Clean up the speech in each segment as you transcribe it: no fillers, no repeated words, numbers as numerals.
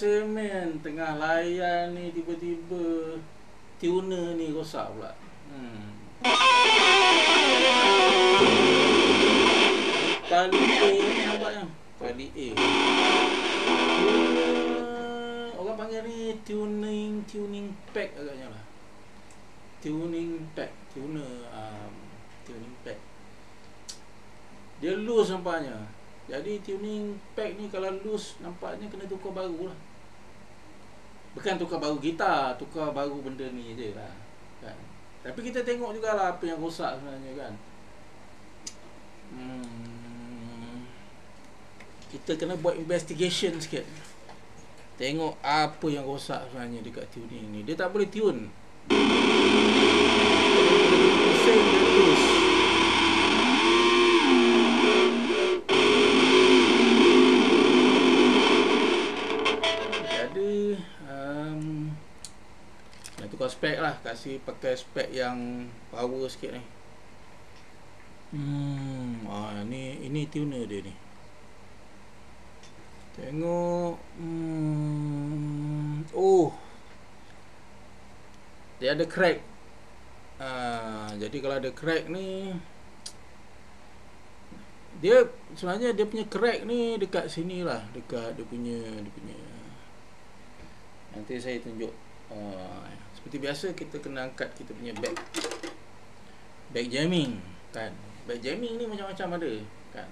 semen tengah layan ni, tiba-tiba tuner ni rosak pula. Tali A ni nampaknya. Tali A. Orang panggil ni tuning pack agaknya lah. Tuning pack, tuning pack. Dia loose nampaknya. Jadi tuning pack ni kalau loose, nampaknya kena tukar baru lah. Bukan tukar baru gitar, tukar baru benda ni je lah kan. Tapi kita tengok jugalah apa yang rosak sebenarnya kan. Kita kena buat investigation sikit. Tengok apa yang rosak sebenarnya dekat tuning ni. Dia tak boleh tune. Pusing dia loose. Tukar spek lah, kasih pakai spek yang power sikit ni. Ini tuner dia ni. Tengok. Dia ada crack. Jadi kalau ada crack ni, dia sebenarnya dia punya crack ni dekat sini lah, dekat dia punya. Nanti saya tunjuk. Seperti biasa kita kena angkat kita punya back jamming kan. Back jamming ni macam-macam ada kan.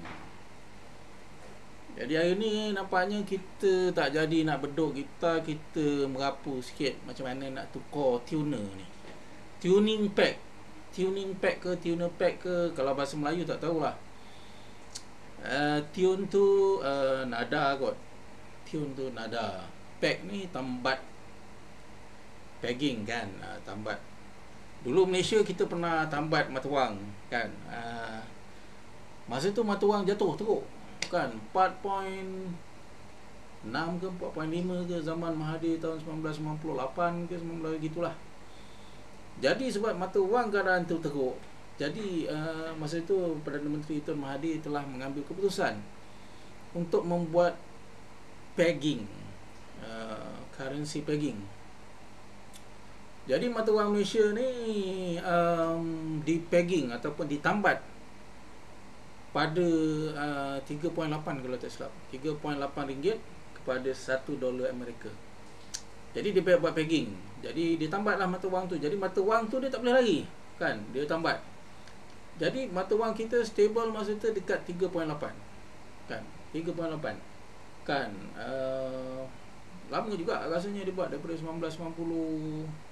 Jadi hari ni nampaknya kita tak jadi nak bedok gitar, kita merapu sikit macam mana nak tukar tuner ni. Tuning pack ke tuner pack ke, kalau bahasa Melayu tak tahulah. Tune tu nada kot. Tune tu nada. Pack ni tambat pegging kan, tambat. Dulu Malaysia kita pernah tambat mata wang kan. Masa tu mata wang jatuh teruk kan, 4.6 ke 4.5 ke zaman Mahathir tahun 1998 ke 19 gitulah. Jadi sebab mata wang keadaan tu teruk, jadi masa itu Perdana Menteri Tun Mahathir telah mengambil keputusan untuk membuat pegging, currency pegging. Jadi mata wang Malaysia ni di pegging ataupun ditambat pada 3.8 kalau tak silap, 3.8 ringgit kepada $1 Amerika. Jadi dia buat pegging. Jadi dia tambatlah mata wang tu. Jadi mata wang tu dia tak boleh lari kan, dia tambat. Jadi mata wang kita stable masa tu dekat 3.8 kan, 3.8 kan. Lama juga rasanya dia buat, daripada 1997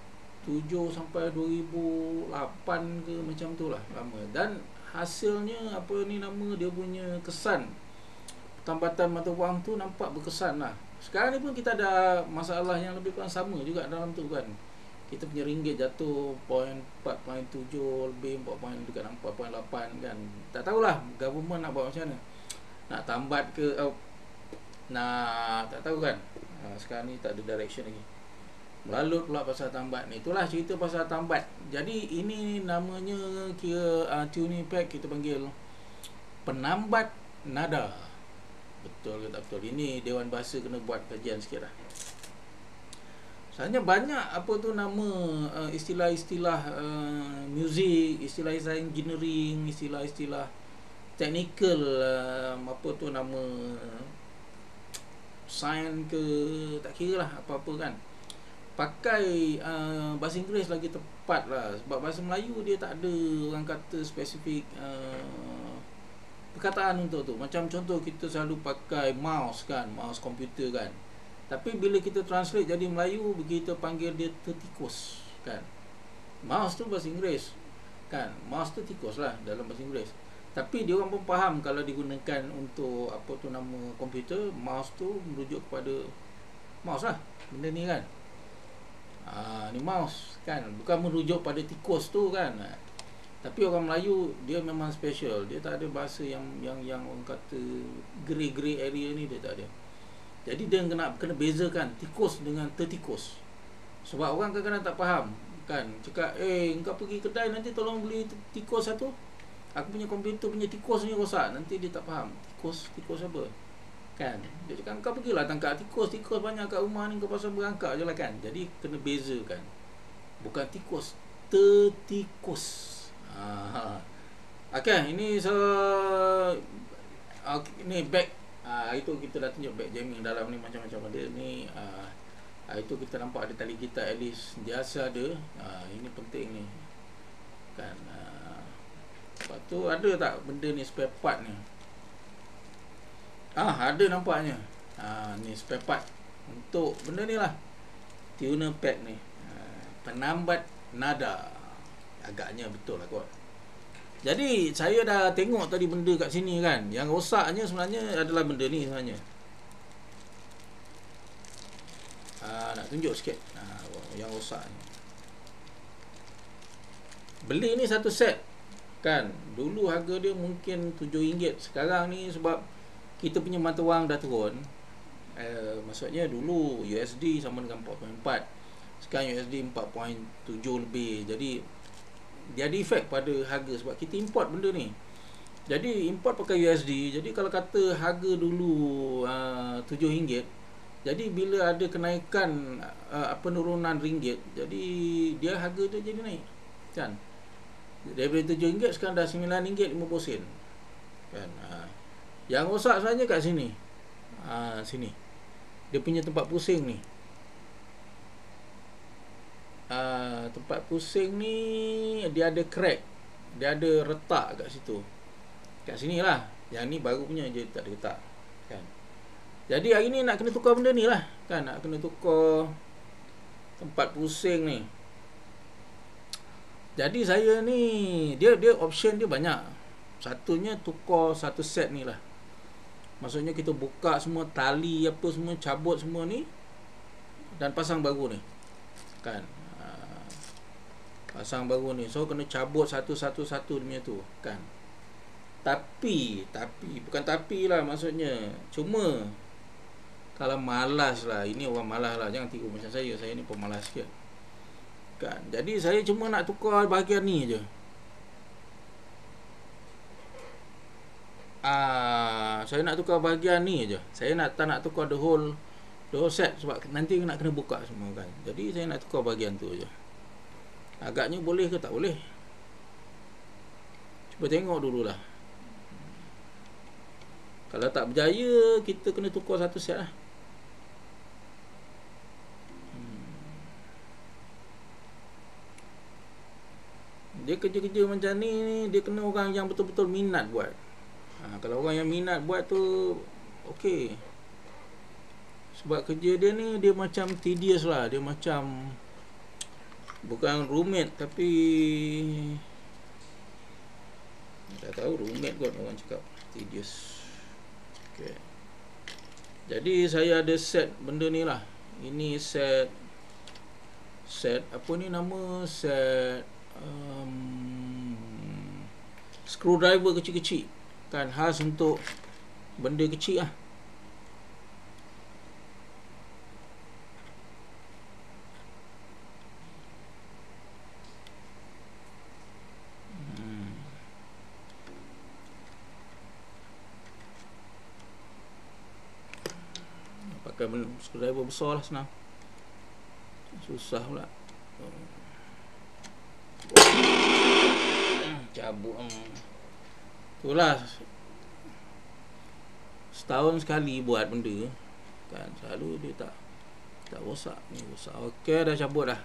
sampai 2008 ke macam tu lah, lama. Dan hasilnya apa ni nama dia punya kesan tambatan mata wang tu nampak berkesan lah. Sekarang ni pun kita ada masalah yang lebih kurang sama juga dalam tu kan. Kita punya ringgit jatuh 4.7 lebih, 4, dekat 4.8 kan. Tak tahulah government nak buat macam mana, nak tambat ke nak tak tahu kan. Sekarang ni tak ada direction lagi. Melalut pula pasal tambat ni. Itulah cerita pasal tambat. Jadi ini namanya kira tuning pack, kita panggil penambat nada. Betul ke tak betul? Ini Dewan Bahasa kena buat kajian sikit lah. Sebenarnya banyak apa tu nama istilah-istilah muzik, istilah-istilah engineering, istilah-istilah technical, apa tu nama sains ke, tak kira lah apa-apa kan. Pakai bahasa Inggeris lagi tepat lah. Sebab bahasa Melayu dia tak ada orang kata spesifik perkataan untuk tu. Macam contoh kita selalu pakai mouse kan, mouse komputer kan. Tapi bila kita translate jadi Melayu, kita panggil dia tertikus kan. Mouse tu bahasa Inggeris kan, mouse tu tikus lah dalam bahasa Inggeris. Tapi dia orang pun faham kalau digunakan untuk apa tu nama komputer, mouse tu merujuk kepada mouse lah, benda ni kan. Ni mouse kan, bukan merujuk pada tikus tu kan. Tapi orang Melayu dia memang special. Dia tak ada bahasa yang orang kata grey area ni, dia tak ada. Jadi dia kena bezakan tikus dengan tertikus. Sebab orang kadang-kadang tak faham kan. Cakap, engkau pergi kedai nanti tolong beli tikus satu. Aku punya komputer punya tikus ni rosak. Nanti dia tak faham. Tikus apa? Kan dia cakap kau pergilah tangkap tikus banyak kat rumah ni, kau pasal berangkap je lah kan. Jadi kena bezakan, bukan tikus, tertikus. Okay, ini ni back. Itu kita dah tunjuk back jamming dalam ni macam-macam ada ni. Itu kita nampak ada tali kita at least biasa ada. Ini penting ni kan. Lepas tu ada tak benda ni spare part ni? Ada nampaknya. Ni spare part untuk benda ni lah, tuner pad ni, penambat nada. Agaknya betul lah kot. Jadi saya dah tengok tadi benda kat sini kan. Yang rosaknya sebenarnya adalah benda ni sebenarnya. Nak tunjuk sikit yang rosak ni. Beli ni satu set kan. Dulu harga dia mungkin RM7. Sekarang ni sebab kita punya mata wang dah turun, maksudnya dulu USD sama dengan 4.4, sekarang USD 4.7 lebih. Jadi dia ada efek pada harga sebab kita import benda ni. Jadi import pakai USD. Jadi kalau kata harga dulu RM7, jadi bila ada kenaikan penurunan ringgit, jadi dia harga dia jadi naik kan. Daripada RM7 sekarang dah RM9.50 kan. Yang rosak sebenarnya kat sini. Sini. Dia punya tempat pusing ni. Tempat pusing ni dia ada crack, dia ada retak kat situ. Kat sini lah. Yang ni baru punya je tak ada retak kan. Jadi hari ni nak kena tukar benda ni lah kan. Nak kena tukar tempat pusing ni. Jadi saya ni dia option dia banyak. Satunya tukar satu set ni lah. Maksudnya kita buka semua tali apa semua, cabut semua ni dan pasang baru ni kan. Pasang baru ni. So kena cabut satu-satu dia tu kan. Tapi bukan tapi lah, maksudnya cuma kalau malas lah, ini orang malas lah, jangan tiru macam saya ni pemalas sikit kan. Jadi saya cuma nak tukar bahagian ni je. Saya nak tukar bahagian ni je. Saya tak nak tukar the whole set sebab nanti nak kena buka semua kan. Jadi saya nak tukar bahagian tu je. Agaknya boleh ke tak boleh? Cuba tengok dululah. Kalau tak berjaya, kita kena tukar satu set lah. Dia kerja-kerja macam ni, dia kena orang yang betul-betul minat buat. Kalau orang yang minat buat tu okey. Sebab kerja dia ni dia macam tedious lah. Dia macam bukan rumit tapi tak tahu rumit kot orang cakap, tedious. Okey. Jadi saya ada set benda ni lah. Ini set apa ni nama, set screwdriver kecil-kecil kan, khas untuk benda kecil lah. Pakai screwdriver besar lah, senang. Susah pula cabut. Itulah, setahun sekali buat benda kan, selalu dia tak rosak. Ni rosak. Okey, dah cabut dah.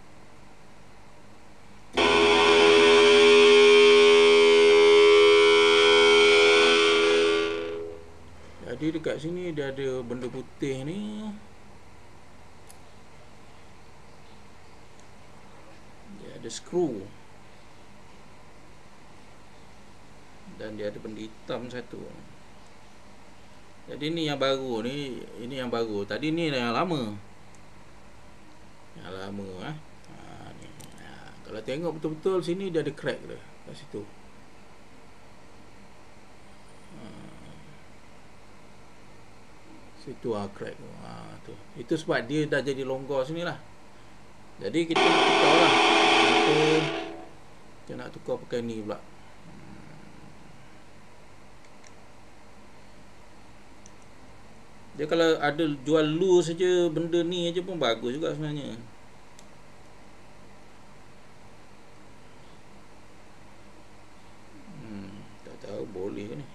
Jadi dekat sini dia ada benda putih ni. Dia ada skru. Dan dia ada benda hitam satu. Jadi ni yang baru ni, ini yang baru. Tadi ni yang lama. Yang lama ni. Kalau tengok betul-betul sini dia ada crack dia kat situ. Situ crack tu. Itu sebab dia dah jadi longgar sini lah. Jadi kita nak tukar lah. Kita nak tukar pakai ni pula. Dia kalau ada jual loose saja, benda ni aja pun bagus juga sebenarnya. Tak tahu boleh ke ni.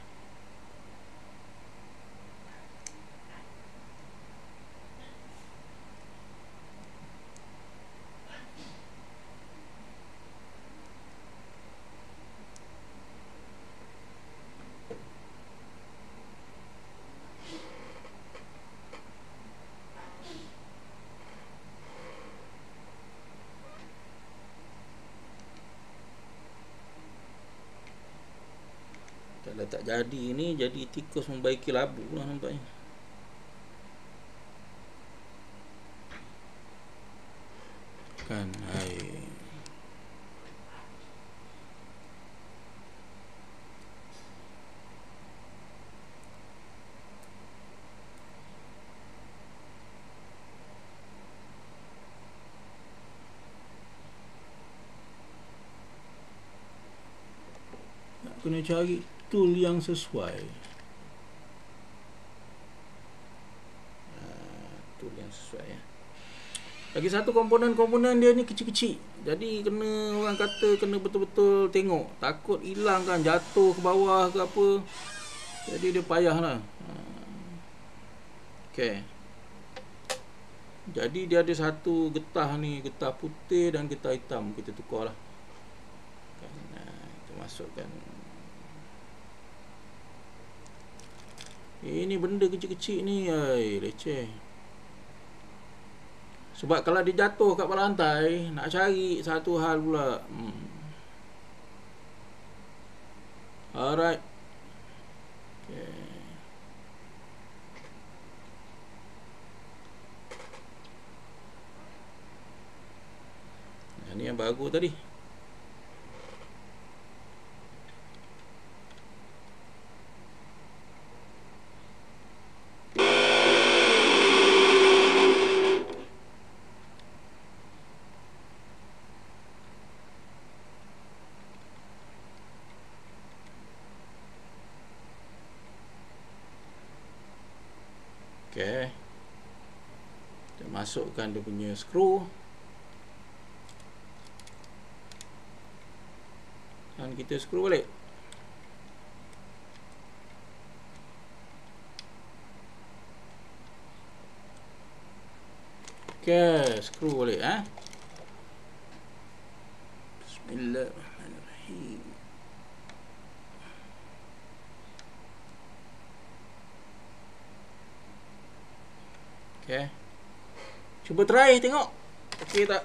Kalau tak jadi ni, jadi tikus membaiki labu lah nampaknya. Kan, hai. Nak kena cari tool yang sesuai. Tool yang sesuai ya. Lagi satu komponen-komponen dia ni kecil-kecil. Jadi kena, orang kata kena betul-betul tengok. Takut hilang kan, jatuh ke bawah ke apa. Jadi dia payah lah. Okay. Jadi dia ada satu getah ni, getah putih dan getah hitam. Kita tukar lah. Kan, kita masukkan. Ini benda kecil-kecil ni, leceh. Sebab kalau dia jatuh kat lantai, nak cari satu hal pula. Alright. Okay. Ini yang bagus tadi. Okay. Kita masukkan dia punya skru. Dan kita skru balik. Okay, skru balik Bismillahirrahmanirrahim. Okay. Cuba try tengok. Okey tak?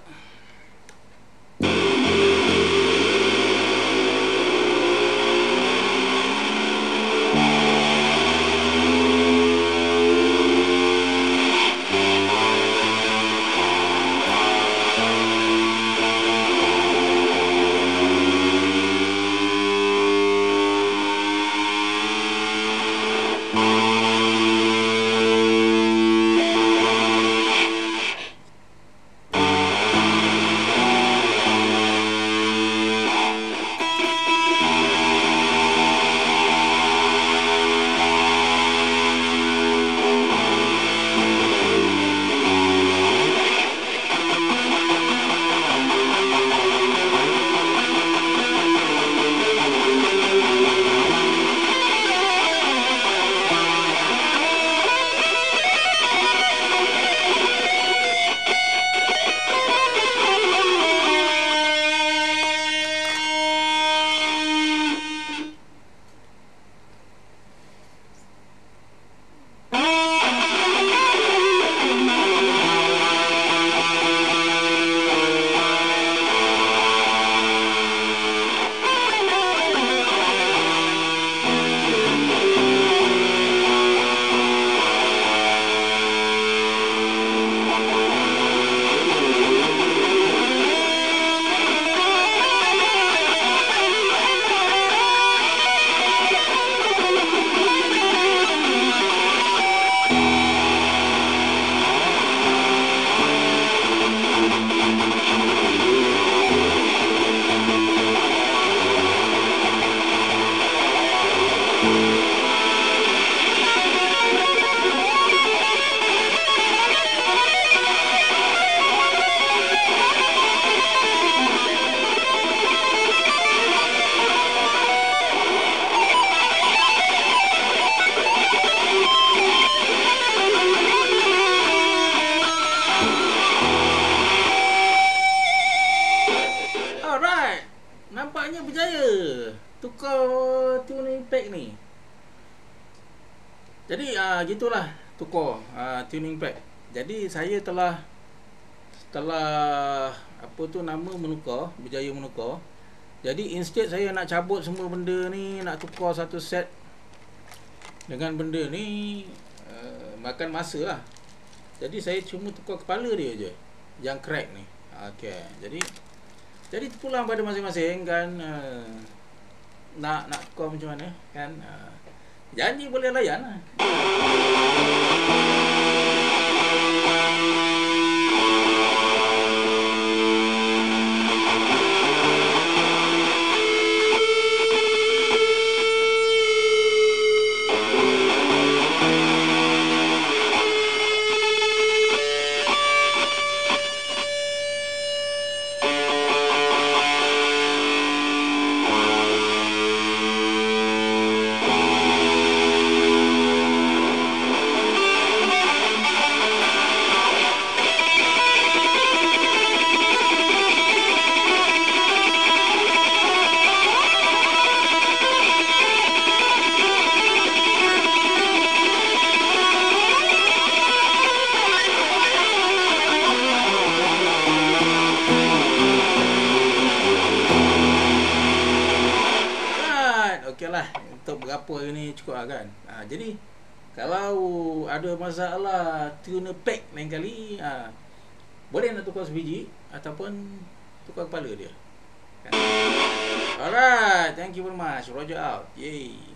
berjaya tukar tuning pack ni. Jadi gitulah tukar tuning pack. Jadi saya telah apa tu nama menukar, berjaya menukar. Jadi instead saya nak cabut semua benda ni, nak tukar satu set dengan benda ni, makan masa lah. Jadi saya cuma tukar kepala dia je yang crack ni. Okey. Jadi terpulang pada masing-masing kan, nak tukar macam mana kan. Janji boleh layan lah. Okeylah, untuk berapa hari ni cukup lah kan. Jadi kalau ada masalah tuner pack lain kali, boleh nak tukar sebiji ataupun tukar kepala dia kan? Alright, thank you very much. Roger out. Yay.